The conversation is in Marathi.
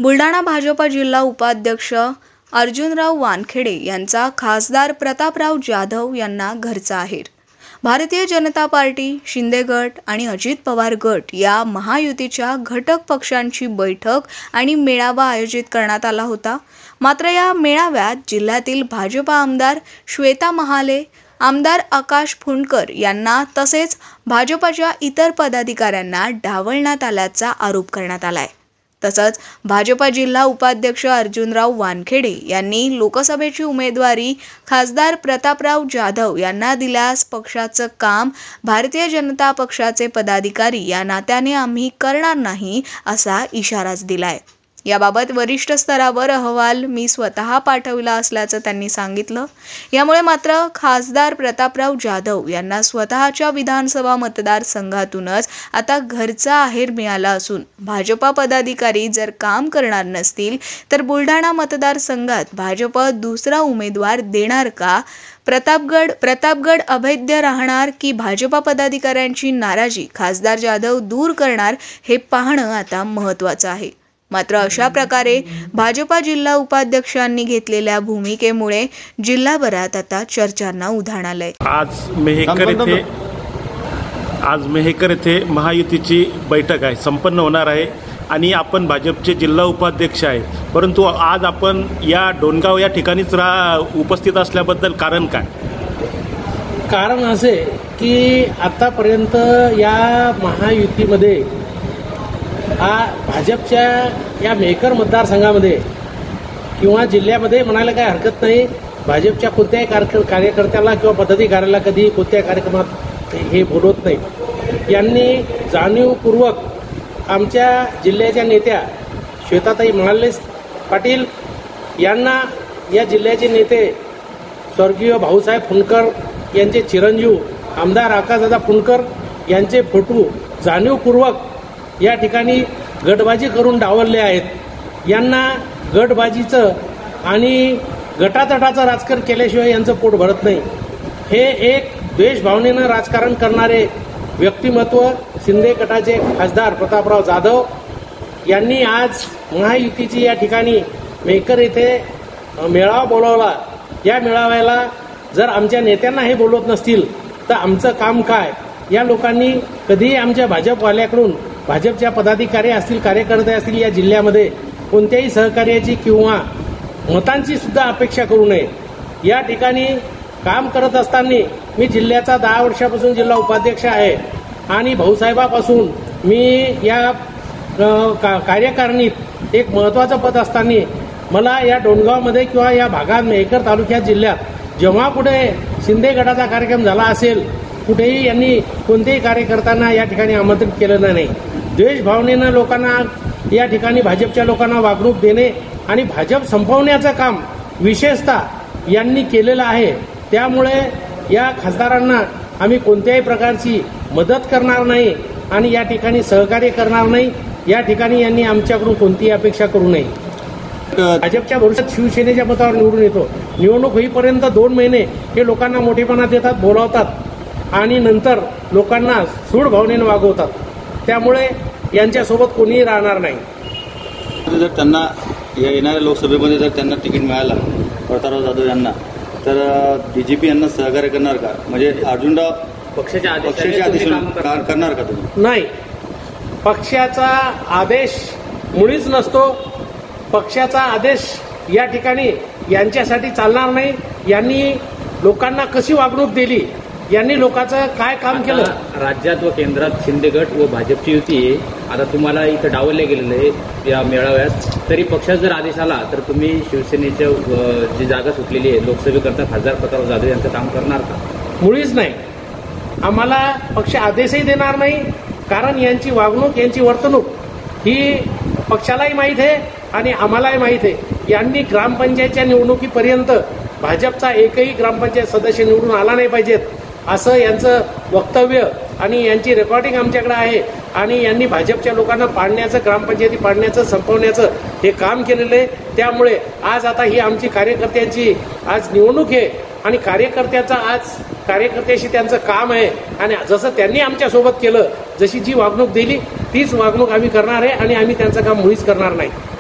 बुलढाणा भाजपा जिल्हा उपाध्यक्ष अर्जुनराव वानखेडे यांचा खासदार प्रतापराव जाधव यांना घरचा आहेर। भारतीय जनता पार्टी, शिंदे गट आणि अजित पवार गट या महायुतीच्या घटक पक्षांची बैठक आणि मेळावा आयोजित करण्यात आला होता। मात्र या मेळाव्यात जिल्ह्यातील भाजपा आमदार श्वेता महाले, आमदार आकाश फुंडकर यांना तसेच भाजपाच्या इतर पदाधिकाऱ्यांना डावलण्यात आल्याचा आरोप करण्यात आलाय। तसंच भाजपा जिल्हा उपाध्यक्ष अर्जुनराव वानखेडे यांनी लोकसभेची उमेदवारी खासदार प्रतापराव जाधव यांना दिल्यास पक्षाचं काम भारतीय जनता पक्षाचे पदाधिकारी या नात्याने आम्ही करणार नाही असा इशाराच दिलाय। याबाबत वरिष्ठ स्तरावर अहवाल मी स्वतः पाठवला असल्याचं त्यांनी सांगितलं। यामुळे मात्र खासदार प्रतापराव जाधव यांना स्वतःच्या विधानसभा मतदारसंघातूनच आता घरचा आहेर मिळाला असून भाजपा पदाधिकारी जर काम करणार नसतील तर बुलढाणा मतदारसंघात भाजप दुसरा उमेदवार देणार का? प्रतापगड अभेद्य राहणार की भाजपा पदाधिकाऱ्यांची नाराजी खासदार जाधव दूर करणार हे पाहणं आता महत्त्वाचं आहे। मात्र अशा प्रकारे भाजपा जिल्हा उपाध्यक्षांनी घेतलेल्या भूमिकेमुळे जिल्हाभरात आता चर्चांना उधाण आलंय। आज मेहकर येथे महायुतीची बैठक आहे, संपन्न होणार आहे आणि आपण भाजपचे जिल्हा उपाध्यक्ष आहे, परंतु आज आपण या डोणगाव या ठिकाणीच उपस्थित असल्याबद्दल कारण काय? कारण असे की आतापर्यंत या महायुतीमध्ये भाजपच्या या मेहकर मतदारसंघामध्ये किंवा जिल्ह्यामध्ये म्हणायला काही हरकत नाही, भाजपच्या कोणत्याही कार्यकर्त्याला किंवा पदाधिकाऱ्याला कधी कोणत्याही कार्यक्रमात हे बोलवत नाही। यांनी जाणीवपूर्वक आमच्या जिल्ह्याच्या नेत्या श्वेताताई महाले पाटील यांना या जिल्ह्याचे नेते स्वर्गीय भाऊसाहेब फुंडकर यांचे चिरंजीव आमदार आकाशदादा फुंडकर यांचे फोटो जाणीवपूर्वक या ठिकाणी गटबाजी करून डावलले आहेत। यांना गटबाजीचं आणि गटातटाचं राजकारण केल्याशिवाय यांचं पोट भरत नाही। हे एक द्वेषभावनेनं राजकारण करणारे व्यक्तिमत्व शिंदे गटाचे खासदार प्रतापराव जाधव यांनी आज महायुतीची या ठिकाणी मेहकर येथे मेळावा बोलावला। या मेळाव्याला जर आमच्या नेत्यांना हे बोलवत नसतील तर आमचं काम काय? या लोकांनी कधीही आमच्या भाजपवाल्याकडून, भाजपच्या पदाधिकारी असतील, कार्यकर्ते असतील, या जिल्ह्यामध्ये कोणत्याही सहकार्याची किंवा मतांची सुद्धा अपेक्षा करू नये। या ठिकाणी काम करत असताना मी जिल्ह्याचा 10 वर्षापासून जिल्हा उपाध्यक्ष आहे आणि भाऊसाहेबापासून मी या कार्यकारिणीत एक महत्त्वाचं पद असताना मला या डोणगावमध्ये किंवा या भागात मेहकर तालुक्यात जिल्ह्यात जेव्हा कुठे शिंदे गटाचा कार्यक्रम झाला असेल कुठेही यांनी कोणत्याही कार्यकर्त्यांना या ठिकाणी आमंत्रित केलेलं नाही। द्वेषभावनेनं लोकांना या ठिकाणी भाजपच्या लोकांना वागणूक देणे आणि भाजप संपवण्याचं काम विशेषतः यांनी केलेलं आहे। त्यामुळे या खासदारांना आम्ही कोणत्याही प्रकारची मदत करणार नाही आणि या ठिकाणी सहकार्य करणार नाही। या ठिकाणी यांनी आमच्याकडून कोणतीही अपेक्षा करू नये। भाजपच्या भविष्यात शिवसेनेच्या मतावर निवडून येतो। निवडणूक होईपर्यंत 2 महिने हे लोकांना मोठेपणा देतात, बोलावतात आणि नंतर लोकांना सूड भावनेने वागवतात। त्यामुळे यांच्यासोबत कोणीही राहणार नाही। जर त्यांना येणाऱ्या लोकसभेमध्ये जर त्यांना तिकीट मिळालं प्रतापराव जाधव यांना तर बीजेपी यांना सहकार्य करणार का? म्हणजे अर्जुनराव पक्षाच्या आदेश करणार का तुम्ही? नाही, पक्षाचा आदेश मुळीच नसतो। पक्षाचा आदेश या ठिकाणी यांच्यासाठी चालणार नाही। यांनी लोकांना कशी वागणूक दिली, यांनी लोकांचं काय काम केलं? राज्यात व केंद्रात शिंदे गट व भाजपची युती आहे। आता तुम्हाला इथं डावलले गेलेलं आहे या मेळाव्यात, तरी पक्षाचा जर आदेश आला तर तुम्ही शिवसेनेच्या जी जागा सुटलेली आहे लोकसभेकरता खासदार प्रतापराव जाधव यांचं काम करणार का? मुळीच नाही। आम्हाला पक्ष आदेशही देणार नाही, कारण यांची वागणूक, यांची वर्तणूक ही पक्षालाही माहीत आहे आणि आम्हालाही माहीत आहे। यांनी ग्रामपंचायतच्या निवडणुकीपर्यंत भाजपचा एकही ग्रामपंचायत सदस्य निवडून आला नाही पाहिजेत असं यांचं वक्तव्य आणि यांची रेकॉर्डिंग आमच्याकडे आहे आणि यांनी भाजपच्या लोकांना पाडण्याचं, ग्रामपंचायती पाडण्याचं, संपवण्याचं हे काम केलेलं आहे। त्यामुळे आज आता ही आमची कार्यकर्त्यांची आज निवडणूक आहे आणि कार्यकर्त्याशी त्यांचं काम आहे आणि जसं त्यांनी आमच्यासोबत केलं, जशी जी वागणूक दिली तीच वागणूक आम्ही करणार आहे आणि आम्ही त्यांचं काम मुळीच करणार नाही।